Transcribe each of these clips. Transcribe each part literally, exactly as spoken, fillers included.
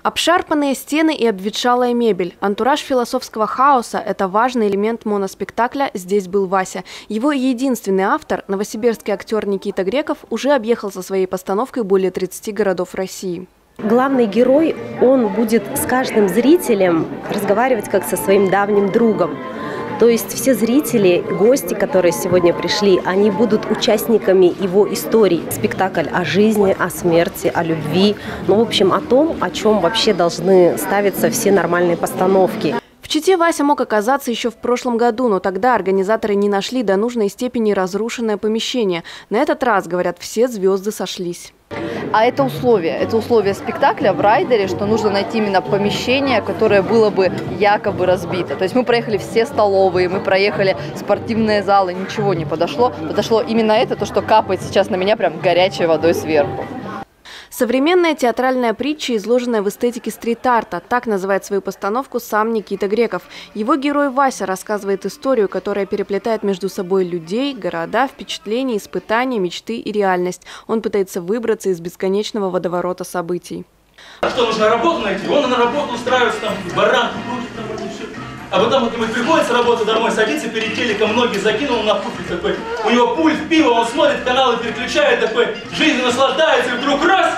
Обшарпанные стены и обветшалая мебель. Антураж философского хаоса – это важный элемент моноспектакля «Здесь был Вася». Его единственный автор, новосибирский актер Никита Греков, уже объехал со своей постановкой более тридцати городов России. Главный герой, он будет с каждым зрителем разговаривать как со своим давним другом. То есть все зрители, гости, которые сегодня пришли, они будут участниками его истории. Спектакль о жизни, о смерти, о любви, ну, в общем, о том, о чем вообще должны ставиться все нормальные постановки. В Чите Вася мог оказаться еще в прошлом году, но тогда организаторы не нашли до нужной степени разрушенное помещение. На этот раз, говорят, все звезды сошлись. А это условие, это условие спектакля в райдере, что нужно найти именно помещение, которое было бы якобы разбито. То есть мы проехали все столовые, мы проехали спортивные залы, ничего не подошло. Подошло именно это, то, что капает сейчас на меня прям горячей водой сверху. Современная театральная притча, изложенная в эстетике стрит-арта. Так называет свою постановку сам Никита Греков. Его герой Вася рассказывает историю, которая переплетает между собой людей, города, впечатления, испытания, мечты и реальность. Он пытается выбраться из бесконечного водоворота событий. А что, нужно работу найти? Он на работу устраивается, там, баран, крутит, там, вот, и все. А потом вот ему приходится работа домой, садится перед телеком, ноги закинул на пуфик такой. У него пульт, пиво, он смотрит каналы, переключает такой, жизнью наслаждается, и вдруг раз!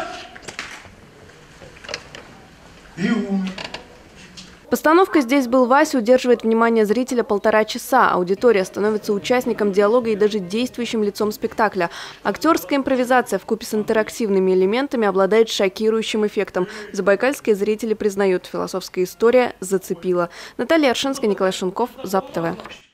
И умер. Постановка «Здесь был Вася» удерживает внимание зрителя полтора часа. Аудитория становится участником диалога и даже действующим лицом спектакля. Актерская импровизация вкупе с интерактивными элементами обладает шокирующим эффектом. Забайкальские зрители признают, философская история зацепила. Наталья Аршинская, Николай Шунков, ЗАП-ТВ.